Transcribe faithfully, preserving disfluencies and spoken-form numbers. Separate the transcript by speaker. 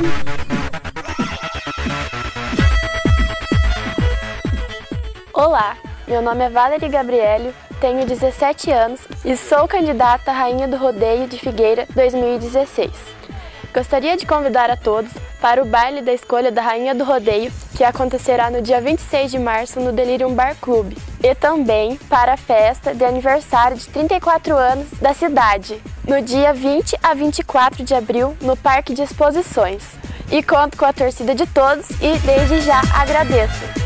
Speaker 1: Olá, meu nome é Valerie Gabrielio, tenho dezessete anos e sou candidata à Rainha do Rodeio de Figueira dois mil e dezesseis. Gostaria de convidar a todos para o baile da escolha da Rainha do Rodeio, que acontecerá no dia vinte e seis de março no Delirium Bar Club, e também para a festa de aniversário de trinta e quatro anos da cidade, no dia vinte a vinte e quatro de abril no Parque de Exposições. E conto com a torcida de todos e desde já agradeço!